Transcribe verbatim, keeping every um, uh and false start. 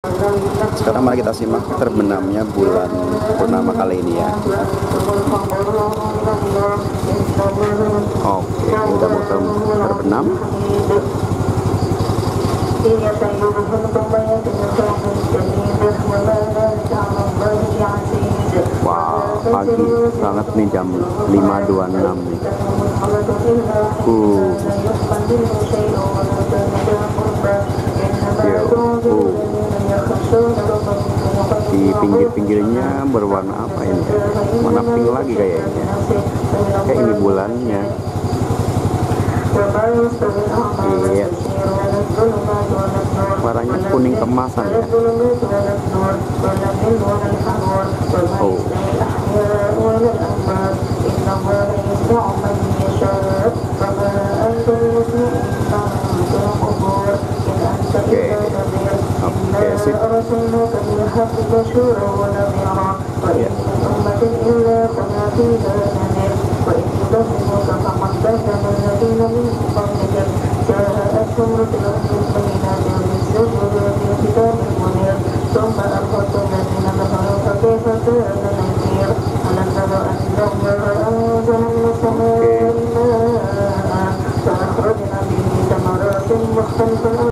Sekarang mari kita simak terbenamnya bulan purnama kali ini ya. Oke, ini udah mau ter terbenam. Wah, pagi banget nih, jam lima dua puluh enam nih. Uh. Yo, uh. Di pinggir-pinggirnya berwarna apa ini? Warna pink lagi kayaknya. Kayak ini bulannya. Iya. Warnanya kuning kemasan ya. Oh. Oke. Oke, sip. Ya. Oke.